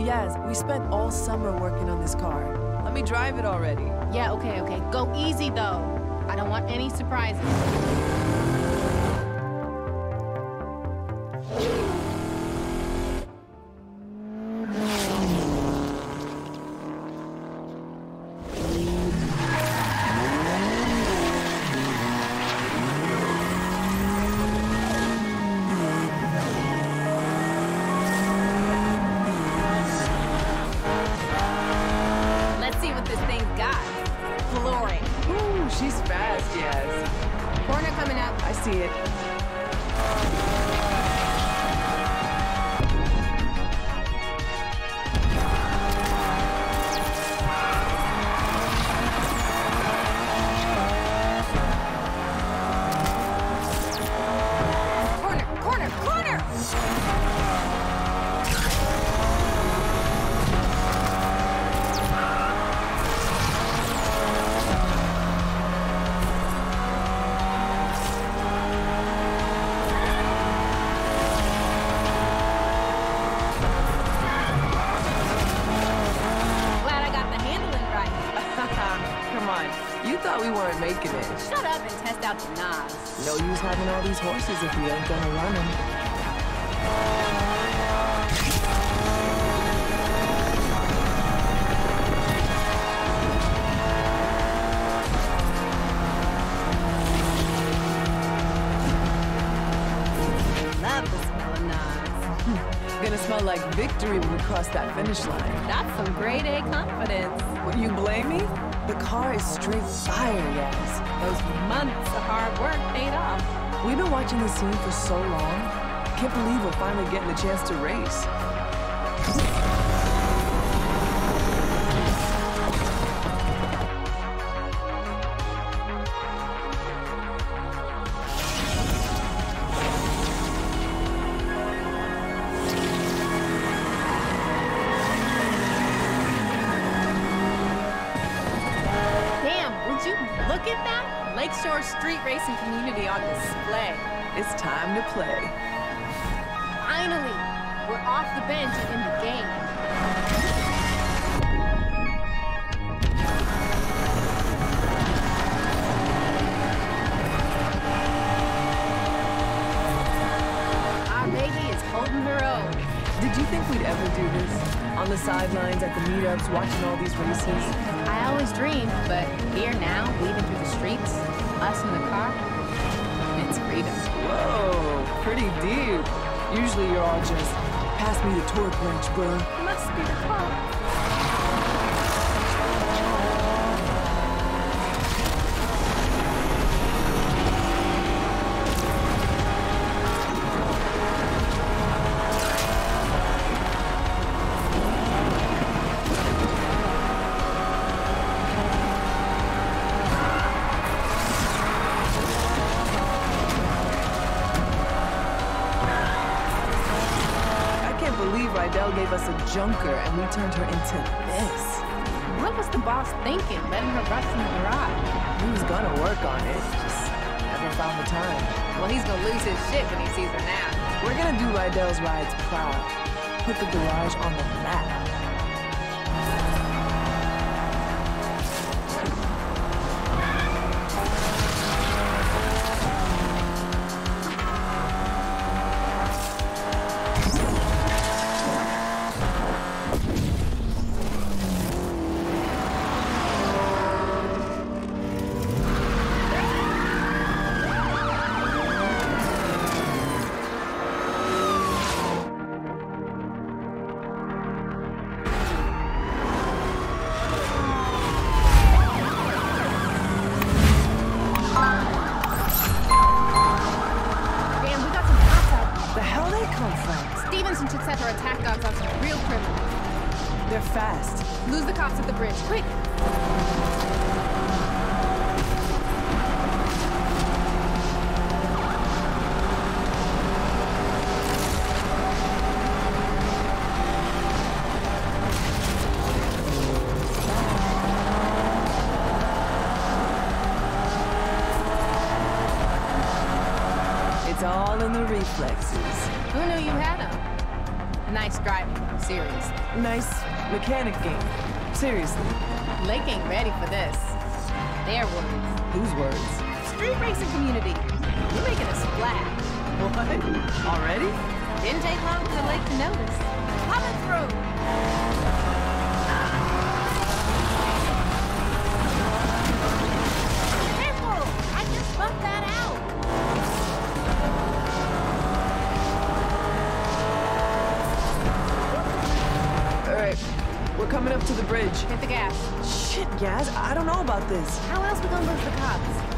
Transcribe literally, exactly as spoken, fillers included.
Yaz, we spent all summer working on this car. Let me drive it already. Yeah, okay, okay. Go easy, though. I don't want any surprises. She's fast, yes. Corner coming up. I see it. Corner, corner, corner! You thought we weren't making it. Shut up and test out the knobs. No use having all these horses if we ain't gonna run them. Love the smell of knobs. Gonna smell like victory when we cross that finish line. That's some grade A confidence. Would you blame me? The car is straight fire, yes. Those months of hard work paid off. We've been watching this scene for so long. Can't believe we're finally getting a chance to race. Look at that! Lakeshore Street Racing community on display. It's time to play. Finally! We're off the bench and in the game. Our baby is holding her own. Did you think we'd ever do this? On the sidelines, at the meetups, watching all these races? I always dreamed, but here now, weaving through the streets, us in the car, it's freedom. Whoa, pretty deep. Usually you're all just, pass me the torque wrench, bruh. Must be the car. Rydell gave us a junker and we turned her into this. What was the boss thinking, letting her rust in the garage? He was gonna work on it, just never found the time. Well, he's gonna lose his shit when he sees her now. We're gonna do Rydell's rides proud. Put the garage on the map. Stevenson should set her attack dogs on some real criminals. They're fast. Lose the cops at the bridge, quick! It's all in the reflexes. Who knew you had them? Nice driving, seriously. Nice mechanic game. Seriously. Lake ain't ready for this. Their words. Whose words? Street racing community. You're making a splash. What? Already? Didn't take long for the lake to notice. Coming through. Careful! I just bumped that out. All right. We're coming up to the bridge. Hit the gas. Shit, Yaz, I don't know about this. How else we gonna lose the cops?